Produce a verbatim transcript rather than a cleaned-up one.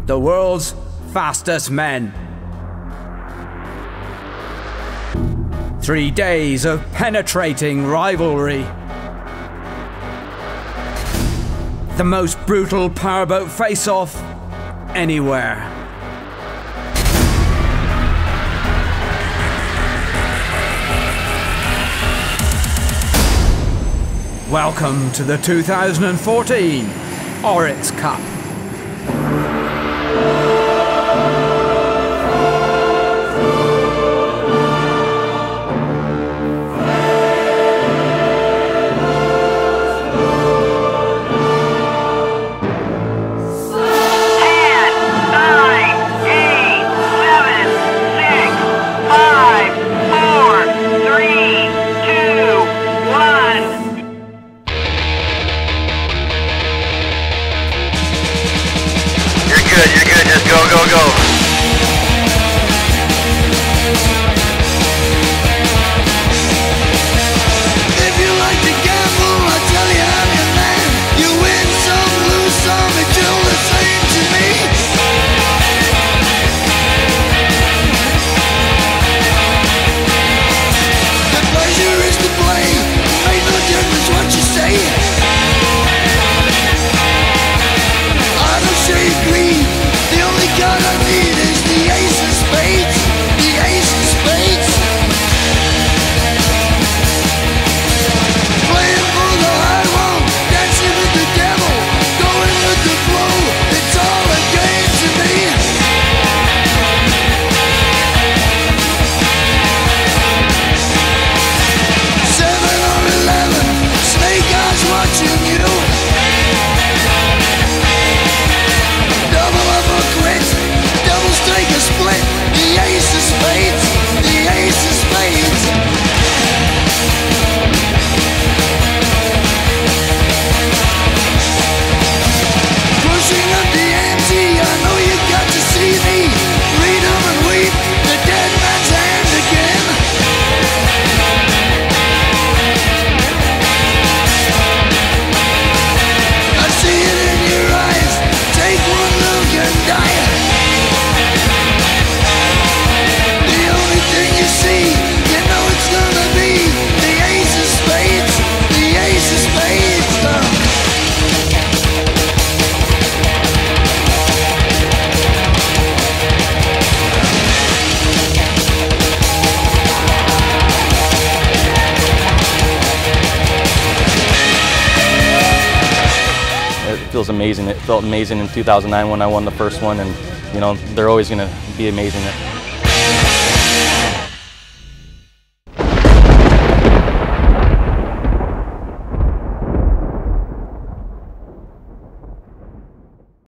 the world's fastest men. Three days of penetrating rivalry. The most brutal powerboat face-off anywhere. Welcome to the two thousand fourteen Oryx Cup. Good, you're good, just go, go, go. If you like to gamble, I tell you I'm your man. You win some, lose some, it's all the same to me. The pleasure is to play, make no difference what you say. I don't show you greed. The only card I need is the ace of spades. The ace of spades. Playing for the high road, dancing with the devil, going with the flow. It's all a game to me. Seven or eleven, snake eyes watching you. Take a split, the ace of spades, the ace of spades. Pushing up the ante, I know you got to see me. Read 'em and weep, the dead man's hand again. I see it in your eyes, take one look and die. See, you know it's gonna be the ace of spades, the ace of spades. It feels amazing. It felt amazing in two thousand nine when I won the first one, and you know they're always gonna be amazing.